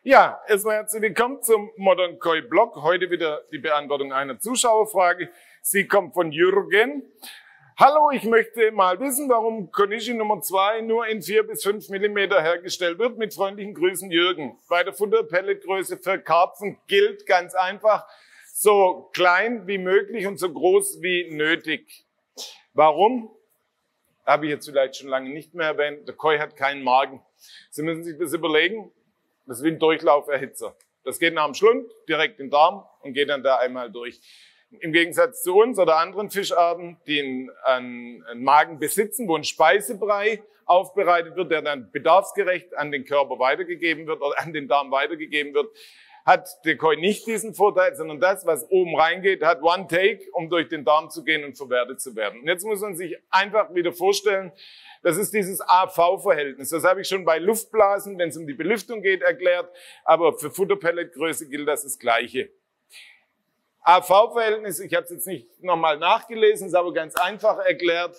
Ja, erstmal herzlich willkommen zum Modern Koi Blog. Heute wieder die Beantwortung einer Zuschauerfrage. Sie kommt von Jürgen. Hallo, ich möchte mal wissen, warum Konishi Nummer 2 nur in 4 bis 5 mm hergestellt wird. Mit freundlichen Grüßen, Jürgen. Bei der Futterpelletgröße für Karpfen gilt ganz einfach, so klein wie möglich und so groß wie nötig. Warum? Habe ich jetzt vielleicht schon lange nicht mehr erwähnt. Der Koi hat keinen Magen. Sie müssen sich das überlegen. Das ist wie ein Durchlauferhitzer. Das geht nach dem Schlund direkt in den Darm und geht dann da einmal durch. Im Gegensatz zu uns oder anderen Fischarten, die einen Magen besitzen, wo ein Speisebrei aufbereitet wird, der dann bedarfsgerecht an den Körper weitergegeben wird oder an den Darm weitergegeben wird, hat der Koi nicht diesen Vorteil, sondern das, was oben reingeht, hat One Take, um durch den Darm zu gehen und verwertet zu werden. Und jetzt muss man sich einfach wieder vorstellen, das ist dieses AV-Verhältnis. Das habe ich schon bei Luftblasen, wenn es um die Belüftung geht, erklärt. Aber für Futterpelletgröße gilt das Gleiche. AV-Verhältnis, ich habe es jetzt nicht nochmal nachgelesen, ist aber ganz einfach erklärt.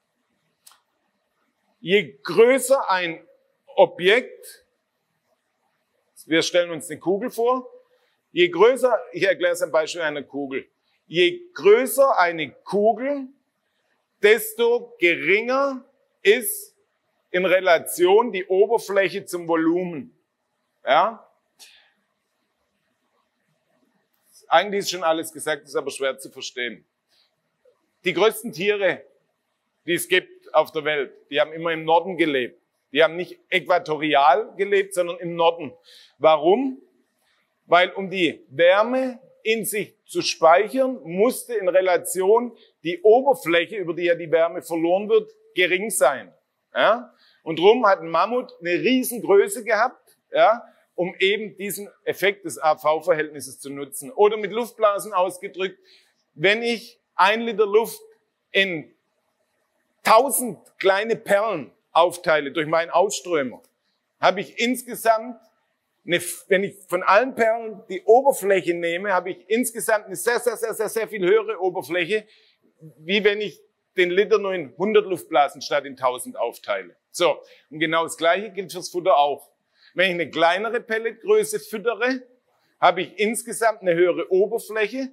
Je größer ein Objekt, wir stellen uns eine Kugel vor, je größer, ich erkläre es am Beispiel einer Kugel, je größer eine Kugel, desto geringer ist in Relation die Oberfläche zum Volumen. Ja? Eigentlich ist schon alles gesagt, ist aber schwer zu verstehen. Die größten Tiere, die es gibt auf der Welt, die haben immer im Norden gelebt. Die haben nicht äquatorial gelebt, sondern im Norden. Warum? Weil um die Wärme in sich zu speichern, musste in Relation die Oberfläche, über die ja die Wärme verloren wird, gering sein. Ja? Und darum hat ein Mammut eine Riesengröße gehabt, ja, um eben diesen Effekt des AV-Verhältnisses zu nutzen. Oder mit Luftblasen ausgedrückt, wenn ich 1 Liter Luft in 1000 kleine Perlen aufteile durch meinen Ausströmer, habe ich insgesamt, wenn ich von allen Perlen die Oberfläche nehme, habe ich insgesamt eine sehr viel höhere Oberfläche, wie wenn ich den Liter nur in 100 Luftblasen statt in 1000 aufteile. So, und genau das Gleiche gilt fürs Futter auch. Wenn ich eine kleinere Pelletgröße füttere, habe ich insgesamt eine höhere Oberfläche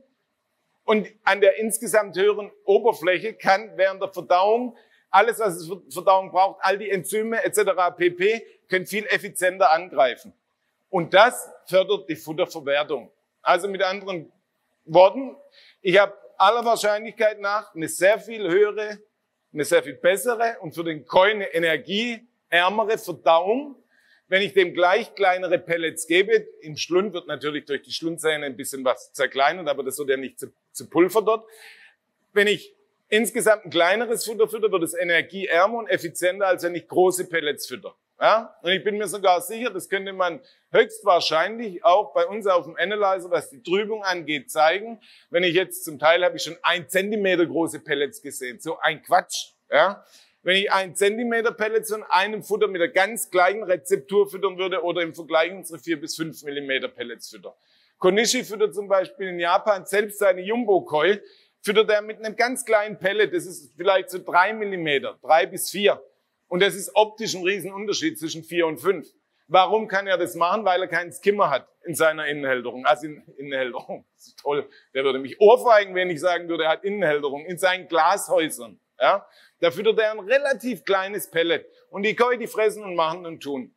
und an der insgesamt höheren Oberfläche kann während der Verdauung alles, was es für Verdauung braucht, all die Enzyme etc. pp. Können viel effizienter angreifen. Und das fördert die Futterverwertung. Also mit anderen Worten, ich habe aller Wahrscheinlichkeit nach eine sehr viel höhere, eine sehr viel bessere und für den Koi eine energieärmere Verdauung, wenn ich dem gleich kleinere Pellets gebe. Im Schlund wird natürlich durch die Schlundzähne ein bisschen was zerkleinert, aber das wird ja nicht zu Pulver dort. Wenn ich insgesamt ein kleineres Futter fütter, wird es energieärmer und effizienter, als wenn ich große Pellets fütter. Ja? Und ich bin mir sogar sicher, das könnte man höchstwahrscheinlich auch bei uns auf dem Analyzer, was die Trübung angeht, zeigen. Wenn ich jetzt zum Teil habe ich schon 1 Zentimeter große Pellets gesehen. So ein Quatsch. Ja? Wenn ich 1 Zentimeter Pellets von einem Futter mit der ganz gleichen Rezeptur füttern würde oder im Vergleich unsere 4 bis 5 Millimeter Pellets fütter. Konishi füttert zum Beispiel in Japan selbst seine Jumbo-Koi, füttert er mit einem ganz kleinen Pellet, das ist vielleicht so 3 Millimeter, 3 bis 4. Und das ist optisch ein Riesenunterschied zwischen 4 und 5. Warum kann er das machen? Weil er keinen Skimmer hat in seiner Innenhälterung. Also Innenhälterung, das ist toll. Der würde mich ohrfeigen, wenn ich sagen würde, er hat Innenhälterung in seinen Glashäusern. Ja? Da füttert er ein relativ kleines Pellet. Und die Koi, die fressen und machen und tun.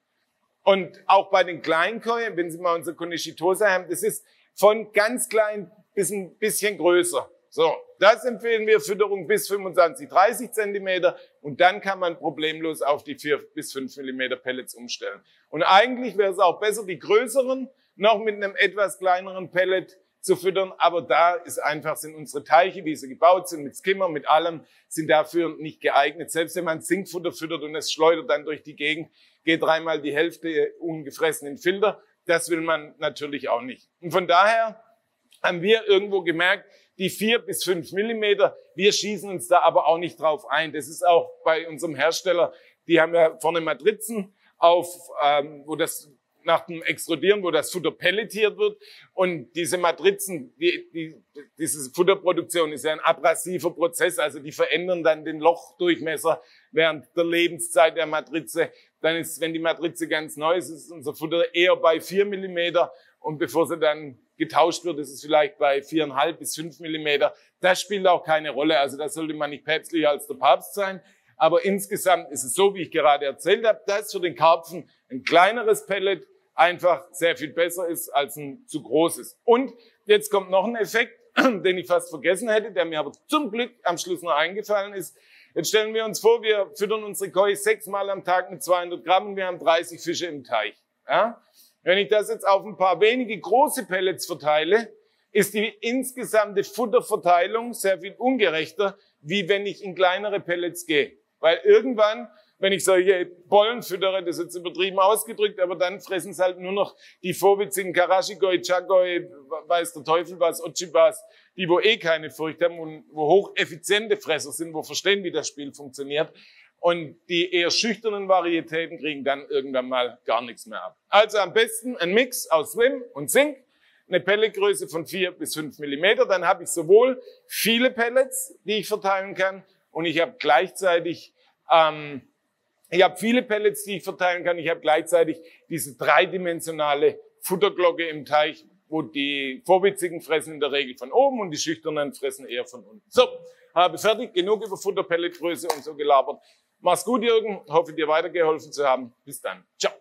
Und auch bei den kleinen Koi, wenn Sie mal unser Konishi Tosa haben, das ist von ganz klein bis ein bisschen größer. So, das empfehlen wir Fütterung bis 25, 30 Zentimeter und dann kann man problemlos auf die 4 bis 5 Millimeter Pellets umstellen. Und eigentlich wäre es auch besser, die größeren noch mit einem etwas kleineren Pellet zu füttern, aber da ist einfach, sind unsere Teiche, wie sie gebaut sind, mit Skimmer, mit allem, sind dafür nicht geeignet. Selbst wenn man Zinkfutter füttert und es schleudert dann durch die Gegend, geht 3-mal die Hälfte ungefressen in den Filter. Das will man natürlich auch nicht. Und von daher haben wir irgendwo gemerkt, die 4 bis 5 Millimeter, wir schießen uns da aber auch nicht drauf ein. Das ist auch bei unserem Hersteller, die haben ja vorne Matrizen auf, wo das nach dem Extrudieren, wo das Futter pelletiert wird. Und diese Matrizen, diese Futterproduktion ist ja ein abrasiver Prozess, also die verändern dann den Lochdurchmesser während der Lebenszeit der Matrize. Dann ist, wenn die Matrize ganz neu ist, ist unser Futter eher bei 4 Millimeter. Und bevor sie dann getauscht wird, ist es vielleicht bei 4,5 bis 5 Millimeter. Das spielt auch keine Rolle. Also da sollte man nicht päpstlicher als der Papst sein. Aber insgesamt ist es so, wie ich gerade erzählt habe, dass für den Karpfen ein kleineres Pellet einfach sehr viel besser ist als ein zu großes. Und jetzt kommt noch ein Effekt, den ich fast vergessen hätte, der mir aber zum Glück am Schluss noch eingefallen ist. Jetzt stellen wir uns vor, wir füttern unsere Koi 6-mal am Tag mit 200 Gramm und wir haben 30 Fische im Teich. Ja? Wenn ich das jetzt auf ein paar wenige große Pellets verteile, ist die insgesamte Futterverteilung sehr viel ungerechter, wie wenn ich in kleinere Pellets gehe. Weil irgendwann, wenn ich solche Bollen füttere, das ist jetzt übertrieben ausgedrückt, aber dann fressen es halt nur noch die vorwitzigen Karashikoi, Chagoi, weiß der Teufel was, Ochibas, die wo eh keine Furcht haben und wo hocheffiziente Fresser sind, wo verstehen, wie das Spiel funktioniert. Und die eher schüchternen Varietäten kriegen dann irgendwann mal gar nichts mehr ab. Also am besten ein Mix aus Swim und Zink, eine Pelletgröße von 4 bis 5 Millimeter. Dann habe ich sowohl viele Pellets, die ich verteilen kann, und ich habe gleichzeitig, viele Pellets, die ich verteilen kann. Ich habe gleichzeitig diese dreidimensionale Futterglocke im Teich, wo die Vorwitzigen fressen in der Regel von oben und die Schüchternen fressen eher von unten. So, habe fertig. Genug über Futterpelletgröße und so gelabert. Mach's gut, Jürgen. Hoffe, dir weitergeholfen zu haben. Bis dann. Ciao.